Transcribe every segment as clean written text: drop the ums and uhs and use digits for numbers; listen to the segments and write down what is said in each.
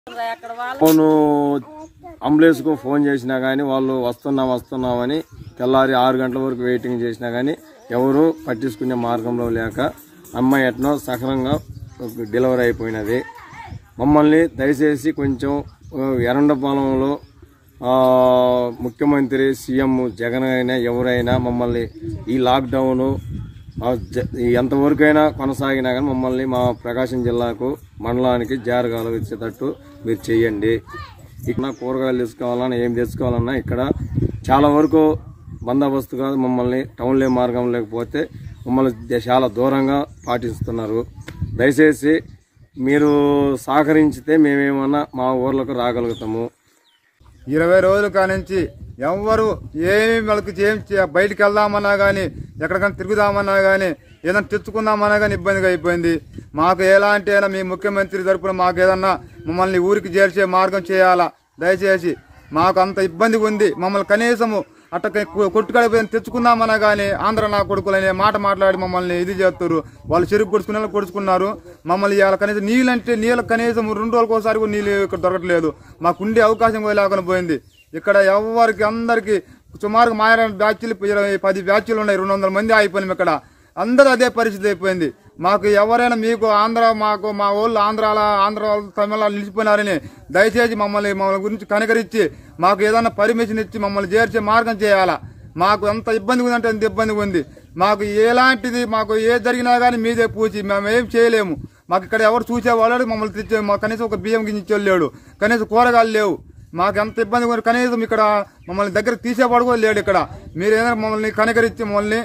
Phone అంబులెన్స్కు phone చేసినా కానీ వాళ్ళు వస్తున్నామని తెల్లారి 6 గంటల వరకు వెయిటింగ్ చేసినా కానీ ఎవరు పట్టించుకునే మార్గంలో లేక అమ్మాయి ఎట్నో సక్రమంగా డెలివరీ అయిపోయినది. మమ్మల్ని దయచేసి కొంచెం ఎర్రండపాలెంలో ముఖ్యమంత్రి సీఎం జగన్ అయినా ఎవరైనా మమ్మల్ని ఈ లాక్డౌను ఎంతవరకైనా కొనసాగినా కానీ మమ్మల్ని మా ప్రకాశం జిల్లాకు మండలానికి జారగలిగేటట్టు మీరు చేయండి. ఇక్కడ కూరగాయలు తెచ్చుకోవాలన్నా ఏం తెచ్చుకోవాలన్నా ఇక్కడ చాలా వరకు బందోబస్తుగా మమ్మల్ని టౌన్లే మార్గం లేకపోతే మమ్మల్ని చాలా దూరంగా పాటిస్తున్నారు. దయచేసి మీరు సహకరించితే మేమేమన్నా మా ఊర్లకు రాగలుగుతాము. 20 రోజుల కానించి ఎవరు ఏమి వాళ్ళకి బయటికి వెళ్దామన్నా కానీ ఎక్కడికైనా తిరుగుదామన్నా కానీ ఏదైనా తెచ్చుకుందామన్నా కానీ ఇబ్బందిగా అయిపోయింది. మాకు ఎలాంటి అయినా మీ ముఖ్యమంత్రి తరపున మాకు ఏదన్నా మమ్మల్ని ఊరికి చేర్చే మార్గం చేయాలా. దయచేసి మాకు అంత ఇబ్బందిగా ఉంది. మమ్మల్ని కనీసము అట్ట కొట్టుకడిపోయి తెచ్చుకుందామన్నా కానీ ఆంధ్ర నా కొడుకులనే మాట మాట్లాడి మమ్మల్ని ఇది చేస్తారు. వాళ్ళు చెరుకు కొడుచుకున్నారు. మమ్మల్ని ఇవాళ కనీసం నీళ్ళకి కనీసం 2 రోజులకు ఒకసారి కూడా నీళ్ళు ఇక్కడ దొరకట్లేదు. మాకు ఉండే అవకాశం కూడా లేకుండా పోయింది. ఇక్కడ ఎవరికి అందరికి సుమారుగా మాయా బ్యాచ్లు 10 బ్యాచ్లు ఉన్నాయి. 200 మంది అయిపోయినాం. ఇక్కడ అందరూ అదే పరిస్థితి అయిపోయింది. మాకు ఎవరైనా మీకు మా వాళ్ళు ఆంధ్ర తమిళ నిలిచిపోయినారని దయచేసి మమ్మల్ని గురించి కనకరించి మాకు ఏదైనా పర్మిషన్ ఇచ్చి మమ్మల్ని చేర్చే మార్గం చేయాలా. మాకు ఎంత ఇబ్బందిగా ఉందంటే అంత ఇబ్బందిగా ఉంది. మాకు ఎలాంటిది మాకు ఏ జరిగినా కానీ మీదే పూచి మేము ఏం చేయలేము. మాకు ఇక్కడ ఎవరు చూసేవాళ్ళు మమ్మల్ని తెచ్చే కనీసం ఒక బియ్యం గింజ ఇచ్చేవాళ్ళు కనీసం కూరగాయలు లేవు. మాకు ఎంత ఇబ్బందిగా ఉంది. కనీసం ఇక్కడ మమ్మల్ని దగ్గరకు తీసేవాడు కూడా లేడు. ఇక్కడ మీరు ఏదైనా మమ్మల్ని కనకరించి మమ్మల్ని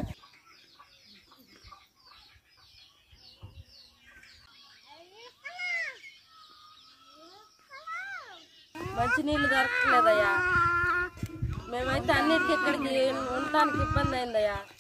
మంచి నీళ్లు దొరకట్లేదయ్యా. మేమైతే అన్నిటికీ ఇక్కడికి ఉండటానికి ఇబ్బంది అయిందయ్యా.